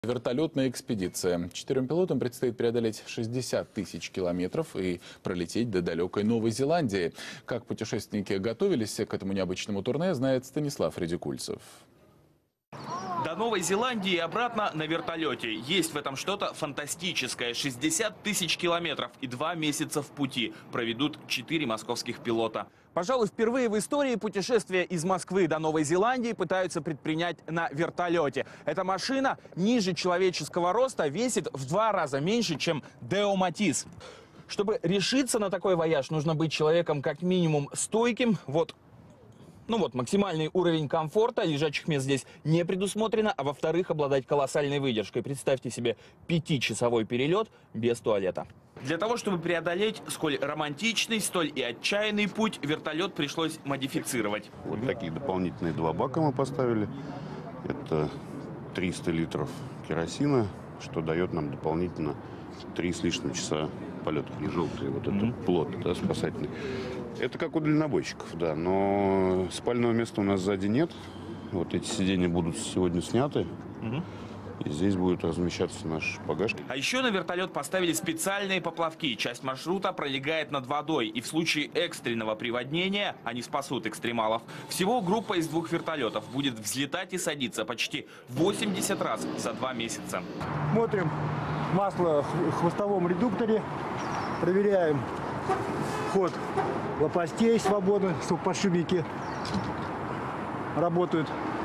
Вертолетная экспедиция. 4 пилотам предстоит преодолеть 60 тысяч километров и пролететь до далекой Новой Зеландии. Как путешественники готовились к этому необычному турне, знает Станислав Редикульцев. До Новой Зеландии и обратно на вертолете. Есть в этом что-то фантастическое. 60 тысяч километров и 2 месяца в пути проведут 4 московских пилота. Пожалуй, впервые в истории путешествия из Москвы до Новой Зеландии пытаются предпринять на вертолете. Эта машина ниже человеческого роста, весит в 2 раза меньше, чем Део Матис. Чтобы решиться на такой вояж, нужно быть человеком как минимум стойким. Вот максимальный уровень комфорта, лежачих мест здесь не предусмотрено, а во-вторых, обладать колоссальной выдержкой. Представьте себе 5-часовой перелет без туалета. Для того, чтобы преодолеть сколь романтичный, столь и отчаянный путь, вертолет пришлось модифицировать. Вот такие дополнительные 2 бака мы поставили. Это 300 литров керосина, что дает нам дополнительно 3 с лишним часа полета. И желтый вот этот плот, да, спасательный. Это как у дальнобойщиков, да, но спального места у нас сзади нет. Вот эти сиденья будут сегодня сняты. И здесь будет размещаться наш багаж. А еще на вертолет поставили специальные поплавки. Часть маршрута пролегает над водой. И в случае экстренного приводнения они спасут экстремалов. Всего группа из 2 вертолетов будет взлетать и садиться почти 80 раз за 2 месяца. Смотрим масло в хвостовом редукторе. Проверяем ход лопастей свободно, чтобы подшипники работают.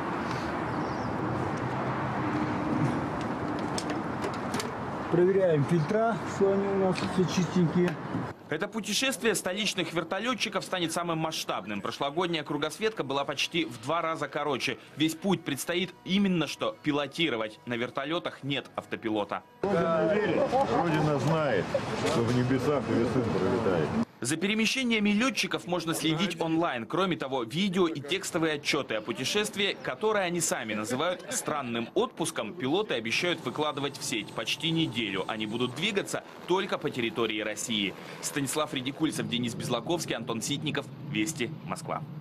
Проверяем фильтра, что они у нас все чистенькие. Это путешествие столичных вертолетчиков станет самым масштабным. Прошлогодняя кругосветка была почти в 2 раза короче. Весь путь предстоит именно что пилотировать. На вертолетах нет автопилота. Родина знает, что в небесах ее сын пролетает. За перемещениями летчиков можно следить онлайн. Кроме того, видео и текстовые отчеты о путешествии, которые они сами называют странным отпуском, пилоты обещают выкладывать в сеть. Почти неделю они будут двигаться только по территории России. Станислав Редикульцев, Денис Безлаковский, Антон Ситников. Вести, Москва.